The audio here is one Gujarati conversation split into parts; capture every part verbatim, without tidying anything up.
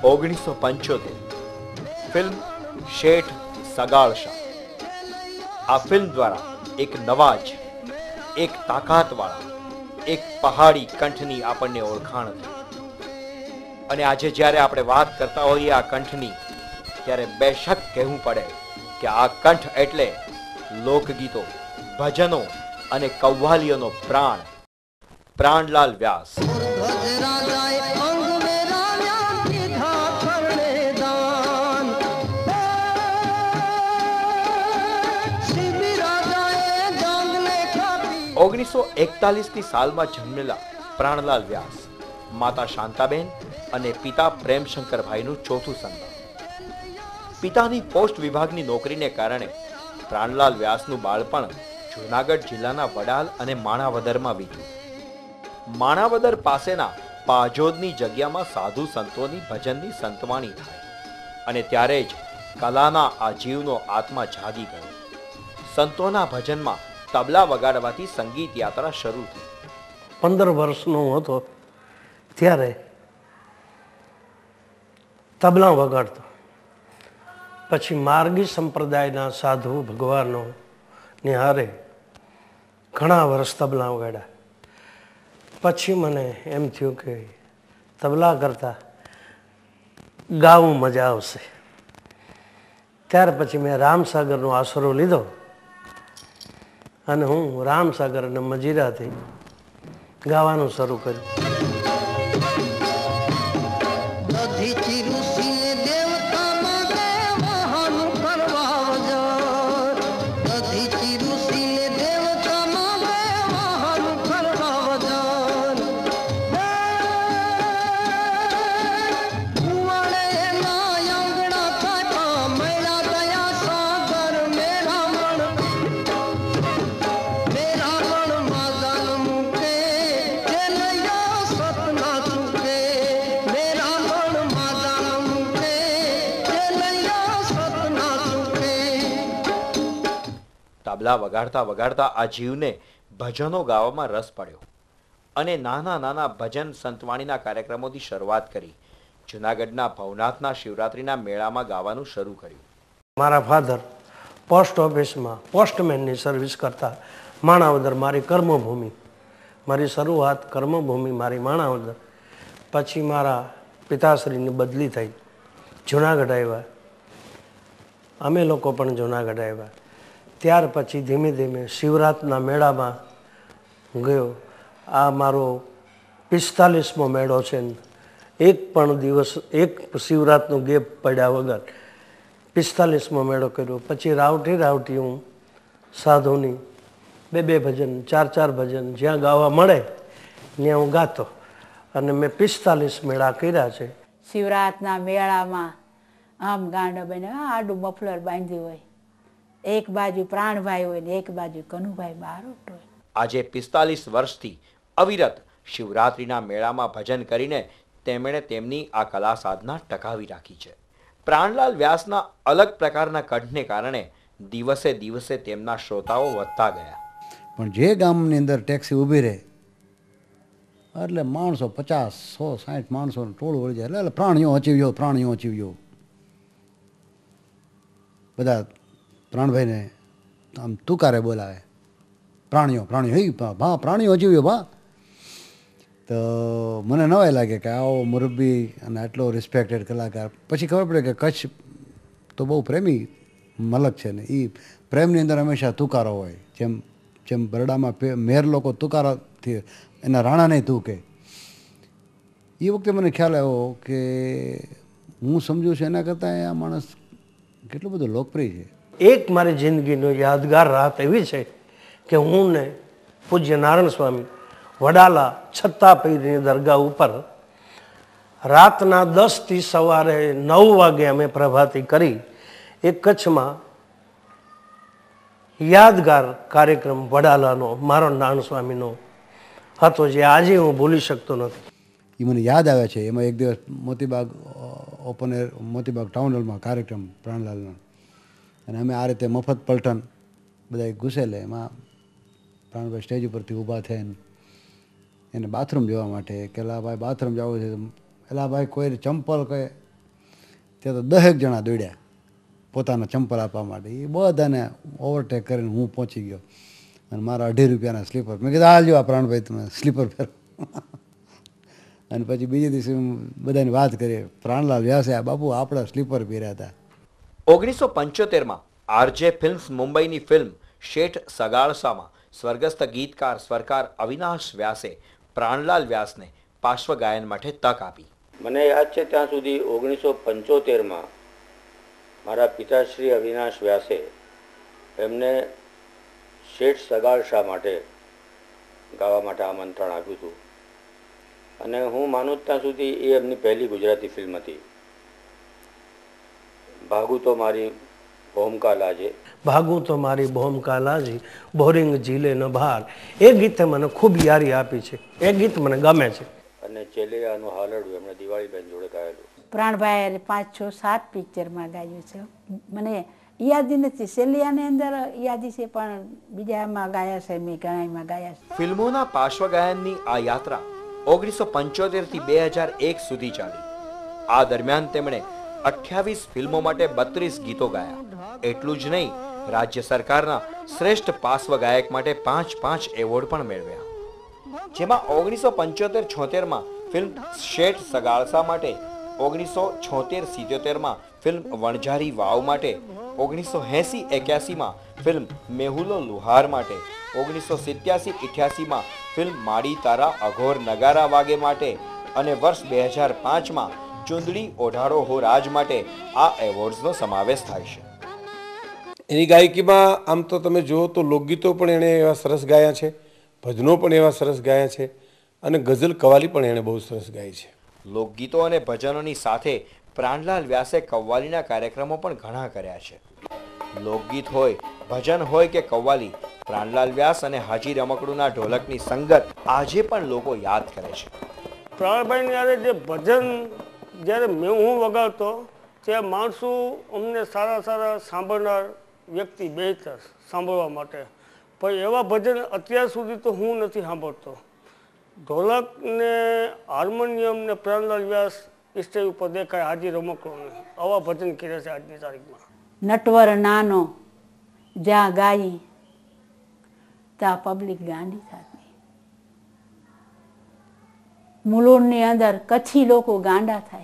ઓગણીસો પંચોતેર ફિલ્મ શેઠ સગાળ શાહ. આ ફિલ્મ દ્વારા એક નવા જ, એક તાકાતવાળા, એક પહાડી કંઠની આપણને ઓળખાણ થઈ. અને આજે જ્યારે આપણે વાત કરતા હોઈએ આ કંઠની, ત્યારે બેશક કહેવું પડે કે આ કંઠ એટલે લોકગીતો, ભજનો અને કવ્વાલીઓનો પ્રાણ, પ્રાણલાલ વ્યાસ. ઓગણીસો એકતાલીસની સાલમાં જન્મેલા પ્રાણલાલ વ્યાસ માતા શાંતાબેન અને પિતા પ્રેમશંકરભાઈનું ચોથું સંતાન. પિતાની પોસ્ટ વિભાગની નોકરીને કારણે પ્રાણલાલ વ્યાસનું બાળપણ જૂનાગઢ જિલ્લાના વડાલ અને માણાવદરમાં વીત્યું. માણાવદર પાસેના પાજોદની જગ્યામાં સાધુ સંતોની ભજનની સંતવાણી થાય અને ત્યારે જ કલાના આ જીવનો આત્મા જાગી ગયો. સંતોના ભજનમાં તબલા વગાડવાથી સંગીત યાત્રા શરૂ થઈ. પંદર વર્ષનો હતો ત્યારે તબલા વગાડતો. પછી માર્ગી સંપ્રદાયના સાધુ ભગવાનો નિહારે ઘણા વર્ષ તબલા વગાડ્યા. પછી મને એમ થયું કે તબલા કરતા ગાવું મજા આવશે. ત્યાર પછી મેં રામસાગરનો આશરો લીધો અને હું રામસાગર અને મજીરાથી ગાવાનું શરૂ કર્યું. તબલા વગાડતા વગાડતા આ જીવને ભજનો ગાવામાં રસ પડ્યો અને નાના નાના ભજન સંતવાણીના કાર્યક્રમોથી શરૂઆત કરી જૂનાગઢના ભવનાથના શિવરાત્રીના મેળામાં ગાવાનું શરૂ કર્યું. મારા ફાધર પોસ્ટ ઓફિસમાં પોસ્ટમેનની સર્વિસ કરતા. માણાવદર મારી કર્મભૂમિ, મારી શરૂઆત કર્મભૂમિ મારી માણાવદર. પછી મારા પિતાશ્રીની બદલી થઈ, જૂનાગઢ આવ્યા. અમે લોકો પણ જૂનાગઢ આવ્યા. ત્યાર પછી ધીમે ધીમે શિવરાતના મેળામાં ગયો. આ મારો પિસ્તાલીસમો મેળો છે. એક પણ દિવસ એક શિવરાતનો ગેપ પડ્યા વગર પિસ્તાલીસમો મેળો કર્યો. પછી રાવટી રાવટી હું સાધુની બે બે ભજન, ચાર ચાર ભજન જ્યાં ગાવા મળે ત્યાં હું ગાતો અને મેં પિસ્તાલીસ મેળા કર્યા છે. શિવરાતના મેળામાં આમ ગાંડો બને આડું મફલર બાંધ્યું હોય, એક બાજુ પ્રાણભાઈ હોય ને એક બાજુ કનુભાઈ બારોટ હોય. આજે પિસ્તાલીસ વર્ષથી અવિરત શિવરાત્રીના મેળામાં ભજન કરીને તેમણે તેમની આ કલા સાધના ટકાવી રાખી છે. પ્રાણલાલ વ્યાસના અલગ પ્રકારના કંઠને કારણે દિવસે દિવસે તેમના શ્રોતાઓ વધતા ગયા. પણ જે ગામની અંદર ટેક્સી ઊભી રહે એટલે માણસો પચાસ સો સાઠ માણસોનું ટોળું વળી જાય. એટલે પ્રાણીઓ અચીવ્યો પ્રાણીઓ અચીવ્યો બધા પ્રાણભાઈને આમ તુકારે બોલાવે, પ્રાણીઓ પ્રાણીઓ હે ભા પ્રાણીઓ જીવ્યો ભા. તો મને નવાય લાગે કે આવો મુરબ્બી અને આટલો રિસ્પેક્ટેડ કલાકાર. પછી ખબર પડે કે કચ્છ તો બહુ પ્રેમી મલક છે ને, એ પ્રેમની અંદર હંમેશા તુકારો હોય. જેમ જેમ બરડામાં મેર લોકો તુકારાથી એના રાણાને તું કે, એ વખતે મને ખ્યાલ આવ્યો કે હું સમજું છું એના કરતાં આ માણસ કેટલો બધો લોકપ્રિય છે. એક મારી જિંદગીનો યાદગાર રાત એવી છે કે હું ને પૂજ્ય નારાયણ સ્વામી વડાલા છત્તા પીરની દરગાહ ઉપર રાતના દસથી સવારે નવ વાગે અમે પ્રભાતી કરી. એ કચ્છમાં યાદગાર કાર્યક્રમ વડાલાનો મારો નારાયણ સ્વામીનો હતો, જે આજે હું ભૂલી શકતો નથી. એ મને યાદ આવે છે. એમાં એક દિવસ Motibag open air Motibag town હોલમાં કાર્યક્રમ પ્રાણલાલનો, અને અમે આ રીતે મફત પલટન બધા ઘૂસેલે. એમાં પ્રાણભાઈ સ્ટેજ ઉપરથી ઊભા થઈને એને બાથરૂમ જવા માટે કે એલા ભાઈ બાથરૂમ જવું છે, એલા ભાઈ કોઈ ચંપલ કહે ત્યાં તો દહેક જણા દોડ્યા પોતાના ચંપલ આપવા માટે. એ બધાને ઓવરટેક કરીને હું પહોંચી ગયો અને મારા અઢી રૂપિયાના સ્લીપર, મેં કીધું આ લ્યો આ પ્રાણભાઈ તમે સ્લીપર પહેરો. અને પછી બીજે દિવસે બધાની વાત કરીએ, પ્રાણલાલ વ્યાસે આ બાપુ આપણા સ્લીપર પહેર્યા હતા. ઓગણીસો પંચોતેરમાં આરજે ફિલ્મ્સ મુંબઈની ફિલ્મ શેઠ સગાળસામાં સ્વર્ગસ્થ ગીતકાર સ્વરકાર અવિનાશ વ્યાસે પ્રાણલાલ વ્યાસને પાર્શ્વ ગાયન માટે તક આપી. મને યાદ છે ત્યાં સુધી ઓગણીસો પંચોતેરમાં મારા પિતાશ્રી અવિનાશ વ્યાસે એમને શેઠ સગાળશા માટે ગાવા માટે આમંત્રણ આપ્યું હતું. અને હું માનું ત્યાં સુધી એ એમની પહેલી ગુજરાતી ફિલ્મ હતી. ભાગુ તો મારી ભોમકા લાજે, ભાગું તો મારી ભોમકા લાજી, બોરિંગ ઝીલે ન બહાર, એ ગીતે મને ખૂબ યારી આપી છે. એ ગીત મને ગમે છે. અને ચેલિયાનું હાલરડું એમણે દિવાળીબેન જોડે ગાયેલું. પ્રાણભાઈ પાંચ છ સાત પિક્ચરમાં ગાયું છે. મને યાદી નથી, સેલિયાની અંદર યાદી છે, પણ બીજામાં ગાયા છે, મેં ઘણામાં ગાયા છે. ફિલ્મોના પાર્શ્વ ગાયનની આ યાત્રા ઓગણીસો પંચોતેર થી બે હજાર એક સુધી ચાલી. આ દરમિયાન તેમણે અઠ્યાવીસ ફિલ્મો માટે બત્રીસ ગીતો ગાયા. એટલું જ નહીં, રાજ્ય સરકારના શ્રેષ્ઠ પાર્શ્વ ગાયક માટે પાંચ પાંચ એવોર્ડ પણ મેળવ્યા. જેમાં ઓગણીસો પંચોતેર છોતેરમાં ફિલ્મ શેઠ સગાળસા માટે, ઓગણીસો છોતેર સિત્યોતેરમાં ફિલ્મ વણઝારી વાવ માટે, ઓગણીસો એંસી એક્યાસીમાં ફિલ્મ મેહુલો લુહાર માટે, ઓગણીસો સિત્યાસી ઇઠ્યાસીમાં ફિલ્મ માડી તારા અઘોર નગારા વાગે માટે અને વર્ષ બે હજાર પાંચમાં ચુંદડી ઓઢાડો હો રાજ માટે આ એવોર્ડ્સનો સમાવેશ થાય છે. એની ગાયકીમાં આમ તો તમે જુઓ તો લોકગીતો પણ એણે એવા સરસ ગાયા છે, ભજનો પણ એવા સરસ ગાયા છે અને ગઝલ કવાલી પણ એણે બહુ સરસ ગાઈ છે. લોકગીતો અને ભજનોની સાથે પ્રાણલાલ વ્યાસે કવ્વાલીના કાર્યક્રમો પણ ઘણા કર્યા છે. લોકગીત હોય, ભજન હોય કે કવ્વાલી, પ્રાણલાલ વ્યાસ અને હાજી રમકડુના ઢોલકની સંગત આજે પણ લોકો યાદ કરે છે. પ્રાણભાઈની યારે જે ભજન જ્યારે મેં હું વગાડતો તે માણસો અમને સારા સારા સાંભળનાર વ્યક્તિ બેહતર સાંભળવા માટે, પણ એવા ભજન અત્યાર સુધી તો હું નથી સાંભળતો. ઢોલક ને હાર્મોનિયમ ને પ્રાણલાલ વ્યાસ સ્ટેજ ઉપર દેખાય હાજી રમકડું, આવા ભજન કર્યા છે આજની તારીખમાં. નટવર નાનો જ્યાં ગાઈ ત્યાં પબ્લિક ગાંડી થતી. મુલુંડની અંદર કચ્છી લોકો ગાંડા થાય.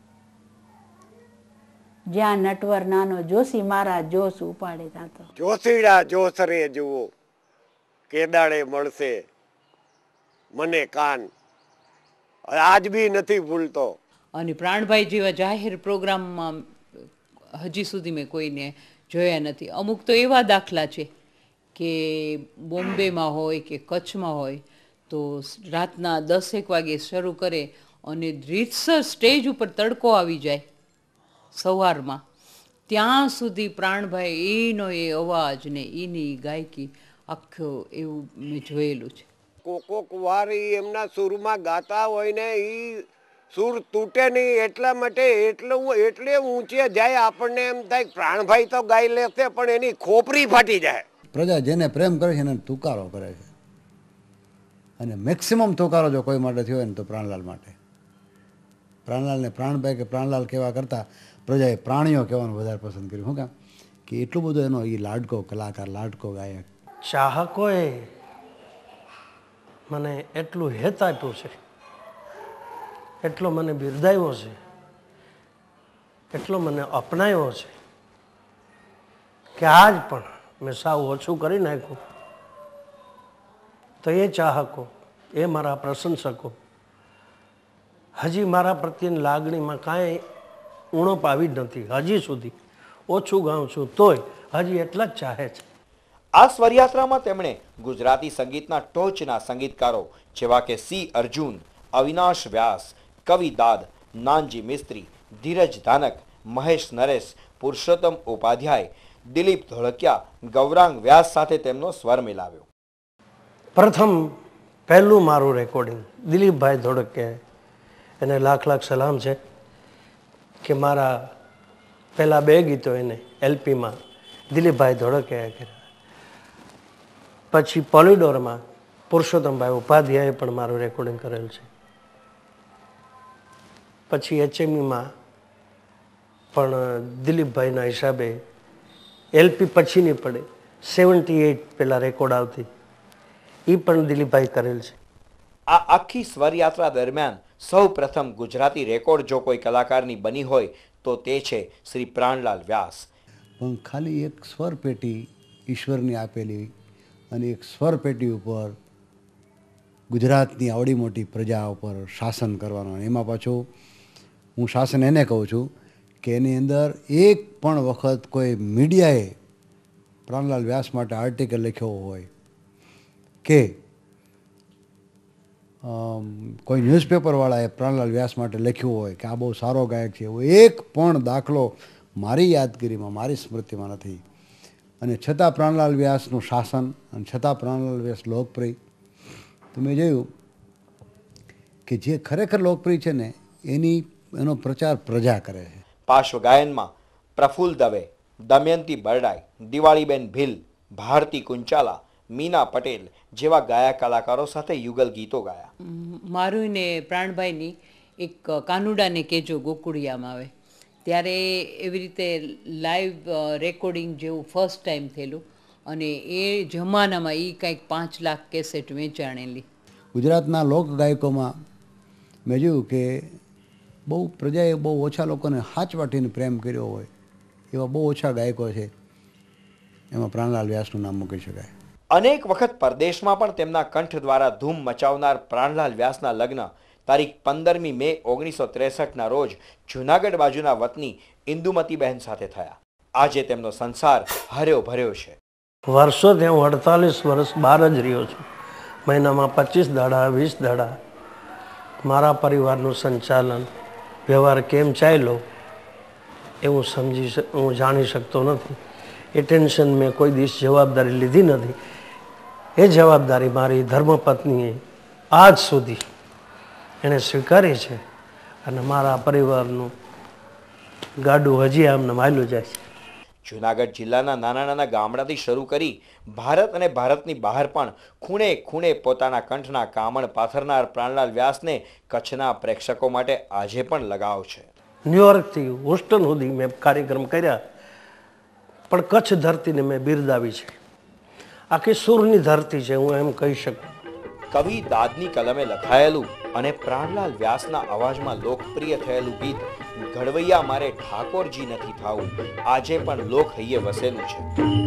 જ્યાં નટવર નાનો જોશી મારા જોશ ઉપાડે ત્યાં તો જોશીડા જોશરે જુઓ કેદાડે મળશે મને કાન, આજ બી નથી ભૂલતો. અને પ્રાણભાઈ જેવા જાહેર પ્રોગ્રામમાં હજી સુધી મેં કોઈને જોયા નથી. અમુક તો એવા દાખલા છે કે બોમ્બેમાં હોય કે કચ્છમાં હોય તો રાતના દસેક વાગે શરૂ કરે અને રીતસર સ્ટેજ ઉપર તડકો આવી જાય સવારમાં, ત્યાં સુધી પ્રાણભાઈ એનો એ અવાજ ને એની ગાયકી આખું એવું મેં જોયેલું છે. કોકોક વાર એમના સૂરમાં ગાતા હોય ને એ સૂર તૂટે નહીં એટલા માટે એટલું એટલે ઊંચે જાય આપણને એમ થાય પ્રાણભાઈ તો ગાઈ લેશે પણ એની ખોપરી ફાટી જાય. પ્રજા જેને પ્રેમ કરે છે એને તુકારો કરે છે, અને મેક્સિમમ તુકારો જો કોઈ માટે થયો હોય ને તો પ્રાણલાલ માટે. પ્રાણલાલને પ્રાણભાઈ કે પ્રાણલાલ કહેવા કરતાં પ્રજાએ પ્રાણીઓ કહેવાનું વધારે પસંદ કર્યું. શું કામ કે એટલું બધું એનો એ લાડકો કલાકાર, લાડકો ગાયક. ચાહકોએ મને એટલું હેત આપ્યું છે, એટલો મને બિરદાવ્યો છે, એટલો મને અપનાવ્યો છે કે આજ પણ મેં સાવ ઓછું કરી નાખ્યું તો એ ચાહકો, એ મારા પ્રશંસકો હજી મારા પ્રત્યેની લાગણીમાં કાંઈ ઉણપ આવી જ નથી. હજી સુધી ઓછું ગાઉં છું તોય હજી એટલા જ ચાહે છે. આ સ્વરયાત્રામાં તેમણે ગુજરાતી સંગીતના ટોચના સંગીતકારો જેવા કે સી અર્જુન, અવિનાશ વ્યાસ, કવિ દાદ, નાનજી મિસ્ત્રી, ધીરજ ધાનક, મહેશ નરેશ, પુરુષોત્તમ ઉપાધ્યાય, દિલીપ ધોળકિયા, ગૌરાંગ વ્યાસ સાથે તેમનો સ્વર મિલાવ્યો. પ્રથમ પહેલું મારું રેકોર્ડિંગ દિલીપભાઈ ધોળકિયાએ, એને લાખ લાખ સલામ છે કે મારા પહેલાં બે ગીતો એને એલપીમાં દિલીપભાઈ ધોળકિયાએ કર્યા. પછી પોલિડોરમાં પુરુષોત્તમભાઈ ઉપાધ્યાયે પણ મારું રેકોર્ડિંગ કરેલ છે. પછી એચએમઈમાં પણ દિલીપભાઈના હિસાબે એલપી પછીની પડે સેવન્ટી એઇટ પહેલાં રેકોર્ડ આવતી, એ પણ દિલીપભાઈ કરેલ છે. આ આખી સ્વરયાત્રા દરમિયાન સૌ પ્રથમ ગુજરાતી રેકોર્ડ જો કોઈ કલાકારની બની હોય તો તે છે શ્રી પ્રાણલાલ વ્યાસ. પણ ખાલી એક સ્વર પેટી ઈશ્વરની આપેલી અને એક સ્વર પેટી ઉપર ગુજરાતની આવડી મોટી પ્રજા ઉપર શાસન કરવાનો, એમાં પાછું હું શાસન એને કહું છું કે એની અંદર એક પણ વખત કોઈ મીડિયાએ પ્રાણલાલ વ્યાસ માટે આર્ટિકલ લખ્યો હોય કે કોઈ ન્યૂઝપેપરવાળાએ પ્રાણલાલ વ્યાસ માટે લખ્યું હોય કે આ બહુ સારો ગાયક છે, એવો એક પણ દાખલો મારી યાદગીરીમાં, મારી સ્મૃતિમાં નથી. અને છતાં પ્રાણલાલ વ્યાસનું શાસન અને છતાં પ્રાણલાલ વ્યાસ લોકપ્રિય. તો મેં જોયું કે જે ખરેખર લોકપ્રિય છે ને એની એનો પ્રચાર પ્રજા કરે છે. પાર્શ્વ ગાયનમાં પ્રફુલ્લ દવે, દમયંતી બરડાઈ, દિવાળીબેન ભીલ, ભારતી કુંચાલા, મીના પટેલ જેવા ગાયક કલાકારો સાથે યુગલ ગીતો ગાયા. મારું ને પ્રાણભાઈની એક કાનુડાને કેજો ગોકુળિયામાં આવે ત્યારે એવી રીતે લાઈવ રેકોર્ડિંગ જેવું ફર્સ્ટ ટાઈમ થયેલું, અને એ જમાનામાં એ કંઈક પાંચ લાખ કેસેટ વેચાણેલી. ગુજરાતના લોક ગાયકોમાં મેં જોયું કે બહુ પ્રજાએ બહુ ઓછા લોકોને હાચવાટીને પ્રેમ કર્યો હોય એવા બહુ ઓછા ગાયકો છે, એમાં પ્રાણલાલ વ્યાસનું નામ મૂકી શકાય. અનેક વખત પરદેશમાં પણ તેમના કંઠ દ્વારા ધૂમ મચાવનાર પ્રાણલાલ વ્યાસના લગ્ન તારીખ પંદરમી મે ઓગણીસો ત્રેસઠના રોજ જૂનાગઢ બાજુના વતની ઇન્દુમતીબહેન સાથે થયા. આજે તેમનો સંસાર હર્યો ભર્યો છે. વર્ષોથી હું અડતાલીસ વર્ષ બહાર જ રહ્યો છું. મહિનામાં પચીસ દાડા વીસ દાડા મારા પરિવારનું સંચાલન વ્યવહાર કેમ ચાલ્યો એ હું સમજી હું જાણી શકતો નથી. એ ટેન્શન મેં કોઈ દિવસ જવાબદારી લીધી નથી. એ જવાબદારી મારી ધર્મપત્નીએ આજ સુધી એણે સ્વીકારી છે અને મારા પરિવારનું ગાડું હજી આમને માયલું જાય છે. જૂનાગઢ જિલ્લાના નાના નાના ગામડાથી શરૂ કરી ભારત અને ભારતની બહાર પણ ખૂણે ખૂણે પોતાના કંઠના કામણ પાથરનાર પ્રાણલાલ વ્યાસને કચ્છના પ્રેક્ષકો માટે આજે પણ લગાવ છે. ન્યુયોર્કથી હોસ્ટન સુધી મેં કાર્યક્રમ કર્યા, પણ કચ્છ ધરતીને મેં બિરદાવી છે. આખી સૂરની ધરતી છે, હું એમ કહી શકું. કવિ દાદની કલમે લખાયેલું અને પ્રાણલાલ વ્યાસના અવાજમાં લોકપ્રિય થયેલું ગીત ઘડવૈયા મારે ઠાકોરજી નથી થાવું આજે પણ લોક હૈયે વસેલું છે.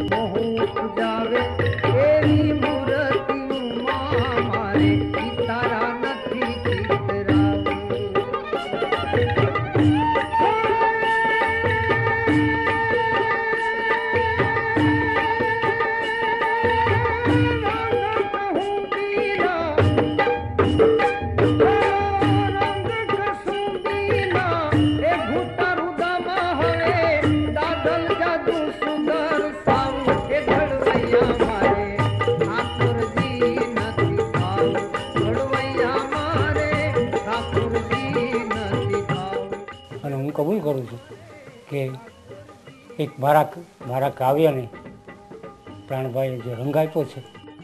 કબૂલ કરું છું કે એક મારા મારા કાવ્યને પ્રાણભાઈએ જે રંગ આપ્યો છે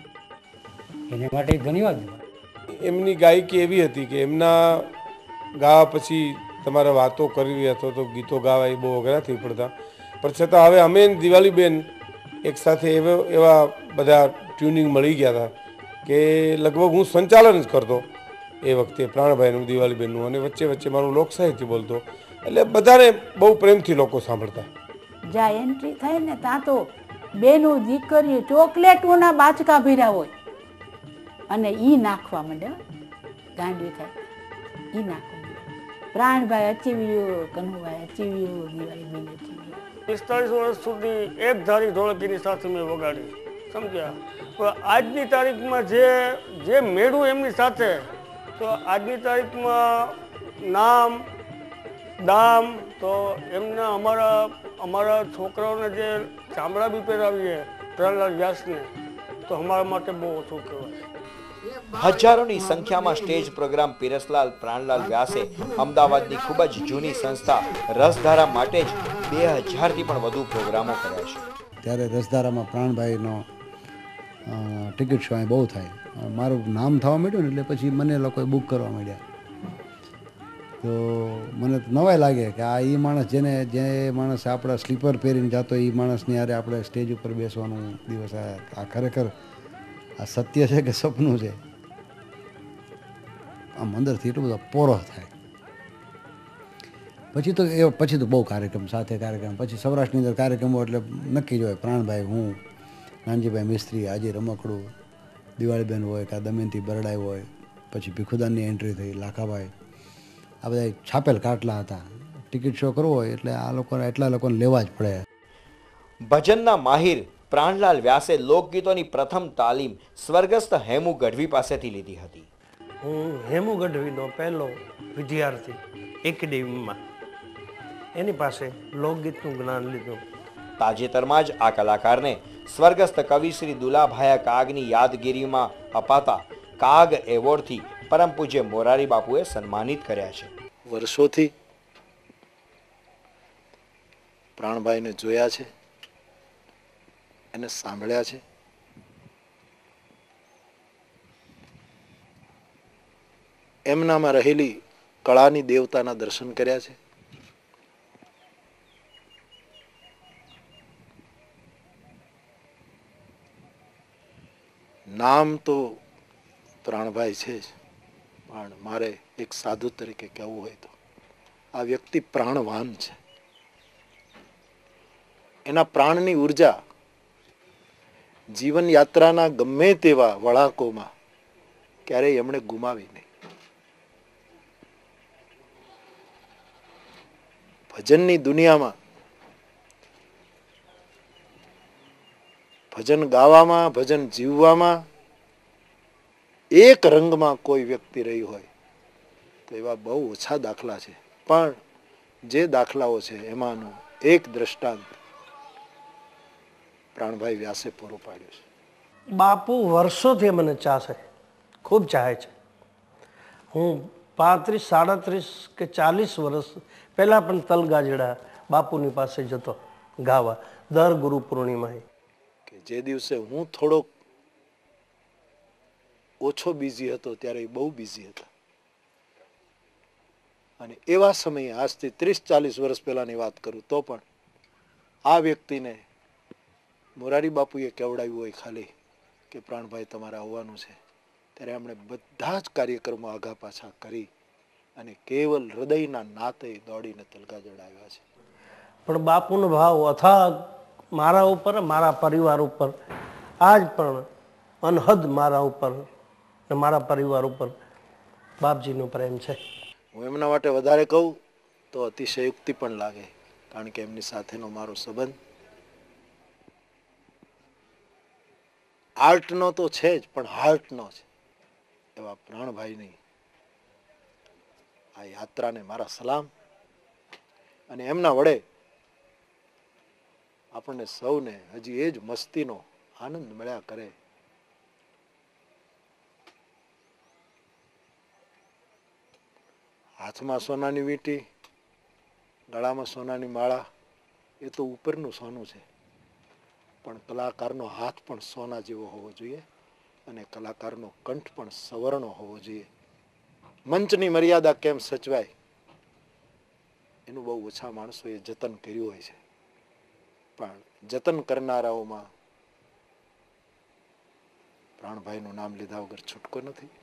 એને માટે ધન્યવાદ. એમની ગાયકી એવી હતી કે એમના ગાવા પછી તમારે વાતો કરવી અથવા તો ગીતો ગાવા એ બહુ અઘરા થઈ પડતા, પણ છતાં હવે અમે દિવાળીબેન એક સાથે એવા એવા બધા ટ્યુનિંગ મળી ગયા હતા કે લગભગ હું સંચાલન જ કરતો એ વખતે પ્રાણભાઈનું, દિવાળીબેનનું, અને વચ્ચે વચ્ચે મારું લોક સાહિત્ય બોલતો, એટલે બધાને બહુ પ્રેમથી લોકો સાંભળતા. જ્યાં એન્ટ્રી થાય ને ત્યાં તો બેનું દીકરીઓ ચોકલેટોના બાચકા ભીરા હોય અને ઈ નાખવા માંડે, ગાંડી થાય ઈ નાખવા માંડે. પ્રાણભાઈ અચીવ્યો, કનુભાઈ અચીવ્યો, દિવાળીબેન અચીવ્યો. પિસ્તાળીસ વર્ષ સુધી એક ધારી ઢોલકીની સાથે મેં વગાડી, સમજ્યા. પણ આજની તારીખમાં જે જે મેળું એમની સાથે, તો આજની તારીખમાં નામ દામ તો એમને અમારા અમારા છોકરાઓને જે ચામડા બી પહેરાવીએ પ્રાણલાલ વ્યાસને, તો અમારા માટે બહુ ઓછું કહેવાય. હજારોની સંખ્યામાં સ્ટેજ પ્રોગ્રામ પીરસલાલ પ્રાણલાલ વ્યાસે અમદાવાદની ખૂબ જ જૂની સંસ્થા રસધારા માટે જ બે હજારથી પણ વધુ પ્રોગ્રામો કર્યા છે. ત્યારે રસધારામાં પ્રાણભાઈનો ટિકિટ શો બહુ થાય, મારું નામ થવા માંડ્યું ને એટલે પછી મને લોકોએ બુક કરવા માંડ્યા. તો મને તો નવાઈ લાગે કે આ એ માણસ જેને જે માણસ આપણા સ્લીપર પહેરીને જતો એ માણસની યારે આપણે સ્ટેજ ઉપર બેસવાનું દિવસ આ આ ખરેખર આ સત્ય છે કે સપનું છે. આમ અંદરથી એટલો બધો પોરો થાય. પછી તો એ પછી તો બહુ કાર્યક્રમ સાથે કાર્યક્રમ પછી સૌરાષ્ટ્રની અંદર કાર્યક્રમો એટલે નક્કી જ હોય. પ્રાણભાઈ, હું, નાનજીભાઈ મિસ્ત્રી, હાજી રમકડું, દિવાળીબેન હોય કાં દમયંતી બરડાઈ હોય, પછી ભીખુદાનની એન્ટ્રી થઈ, લાખાભાઈ, આ બધા છાપેલ કાટલા હતા. ટિકિટ શો કરવો હોય એટલે આ લોકોને એટલા લોકોને લેવા જ પડે. ભજનના માહિર પ્રાણલાલ વ્યાસે લોકગીતોની પ્રથમ તાલીમ સ્વર્ગસ્થ હેમુ ગઢવી પાસેથી લીધી હતી. હું હેમુ ગઢવીનો પહેલો વિદ્યાર્થી એકેડેમીમાં, એની પાસે લોકગીતનું જ્ઞાન લીધું. તાજેતરમાં જ આ કલાકારને સ્વર્ગસ્થ કવિ શ્રી દુલાભાયા કાગની યાદગીરીમાં અપાતા કાગ એવોર્ડથી પરમ પૂજ્ય મોરારી બાપુએ સન્માનિત કર્યા છે. વર્ષોથી પ્રાણભાઈને જોયા છે, એને સાંભળ્યા છે. એમનામાં રહેલી કળાની દેવતાના દર્શન કર્યા છે. નામ તો પ્રાણભાઈ છે જ, પણ મારે એક સાધુ તરીકે કહેવું હોય તો આ વ્યક્તિ પ્રાણવાન છે. એના પ્રાણની ઉર્જા જીવન યાત્રાના ગમે તેવા વળાંકોમાં ક્યારેય એમણે ગુમાવી નહીં. ભજનની દુનિયામાં ભજન ગાવામાં, ભજન જીવવામાં એક રંગમાં કોઈ વ્યક્તિ રહી હોય તો એવા બહુ ઓછા દાખલા છે. પણ જે દાખલાઓ છે એમાંનું એક દ્રષ્ટાંત પ્રાણભાઈ વ્યાસે પૂરું પાડ્યું છે. બાપુ વર્ષોથી મને ચાહે, ખૂબ ચાહે છે. હું પાંત્રીસ સાડત્રીસ કે ચાલીસ વર્ષ પહેલાં પણ તલગાજડા બાપુની પાસે જતો ગાવા દર ગુરુ પૂર્ણિમાએ. કે જે દિવસે હું થોડોક ઓછો બિઝી હતો ત્યારે એ બહુ બિઝી હતા. અને એવા સમયે આજથી ત્રીસ ચાલીસ વર્ષ પહેલાની વાત કરું તો પણ આ વ્યક્તિને મોરારી બાપુએ કેવડાવ્યું હોય ખાલી કે પ્રાણભાઈ તમારે આવવાનું છે, ત્યારે એમણે બધા જ કાર્યક્રમો આગા પાછા કરી અને કેવલ હૃદયના નાતે દોડીને તલગાજડા આવ્યા છે. પણ બાપુનો ભાવ અથાગ મારા ઉપર, મારા પરિવાર ઉપર, આજ પણ અનહદ મારા ઉપર ને મારા પરિવાર ઉપર બાપજીનો પ્રેમ છે. હું એમના માટે વધારે કહું તો અતિશયોક્તિ પણ લાગે, કારણ કે એમની સાથેનો મારો સંબંધ આર્ટનો તો છે જ, પણ હાર્ટનો છે. એવા પ્રાણભાઈની આ યાત્રાને મારા સલામ. અને એમના વડે આપણને સૌને હજી એ જ મસ્તીનો આનંદ મળ્યા કરે. હાથમાં સોનાની વીંટી, ગળામાં સોનાની માળા, એ તો ઉપરનું સોનું છે, પણ કલાકારનો હાથ પણ સોના જેવો હોવો જોઈએ અને કલાકારનો કંઠ પણ સવર્ણો હોવો જોઈએ. મંચની મર્યાદા કેમ સચવાય એનું બહુ ઓછા માણસોએ જતન કર્યું હોય છે, પણ જતન કરનારાઓમાં પ્રાણભાઈનું નામ લીધા વગર છૂટકો નથી.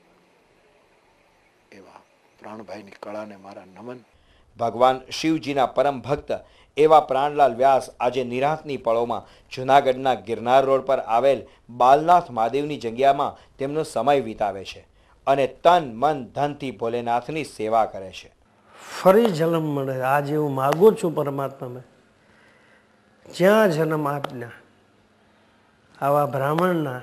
એવા પ્રાણભાઈની કળાને મારા નમન. ભગવાન શિવજીના પરમ ભક્ત એવા પ્રાણલાલ વ્યાસ આજે નિરાંતની પળોમાં જૂનાગઢના ગિરનાર રોડ પર આવેલ બાલનાથ મહાદેવની જગ્યામાં તેમનો સમય વિતાવે છે અને તન મન ધનથી ભોલેનાથની સેવા કરે છે. ફરી જન્મ મળે આજે હું માગું છું પરમાત્માને, જ્યાં જન્મ આપના આવા બ્રાહ્મણના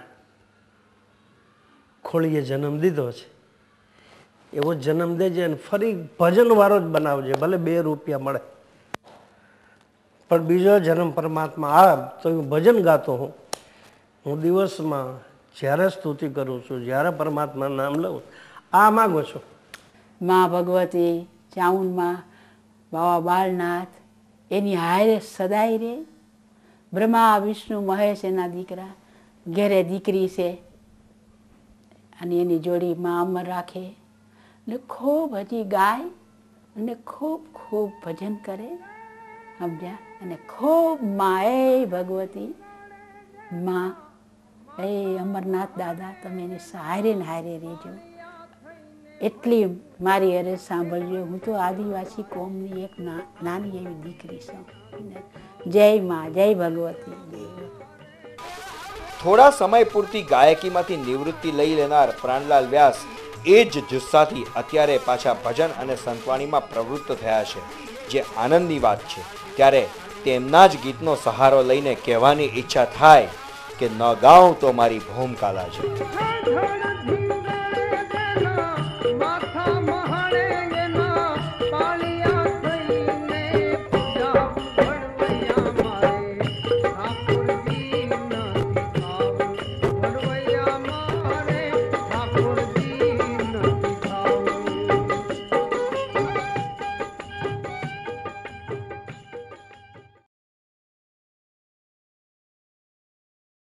ખોળીએ જન્મ દીધો છે એવો જન્મ દેજે અને ફરી ભજન વાળો જ બનાવજે, ભલે બે રૂપિયા મળે પણ બીજો જન્મ પરમાત્મા આ તો હું ભજન ગાતો હું. હું દિવસમાં જ્યારે સ્તુતિ કરું છું, જ્યારે પરમાત્માનું નામ લઉં, આ માગું છું. મા ભગવતી, ચાઉંડમાં બાવા બાલનાથ એની હારે સદાય રે. બ્રહ્મા વિષ્ણુ મહેશ એના દીકરા, ઘેરે દીકરી છે અને એની જોડી માં અમર રાખે ને ખૂબ હજી ગાય અને ખૂબ ખૂબ ભજન કરે, સમજ્યા? અને ખૂબ માં એ ભગવતી માં એ અમરનાથ દાદા તમે એને હારે ને હારે રહેજો, એટલી મારી અરે સાંભળજો. હું તો આદિવાસી કોમની એક નાની એવી દીકરી છું. જય માં, જય ભગવતી. થોડા સમય પૂરતી ગાયકીમાંથી નિવૃત્તિ લઈ લેનાર પ્રાણલાલ વ્યાસ એ જ જુસ્સાથી અત્યારે પાછા ભજન અને સંતવાણીમાં પ્રવૃત્ત થયા છે, જે આનંદની વાત છે. ત્યારે તેમના જ ગીતનો સહારો લઈને કહેવાની ઈચ્છા થાય કે ન ગાઉં તો મારી ભૂમકાલા છે.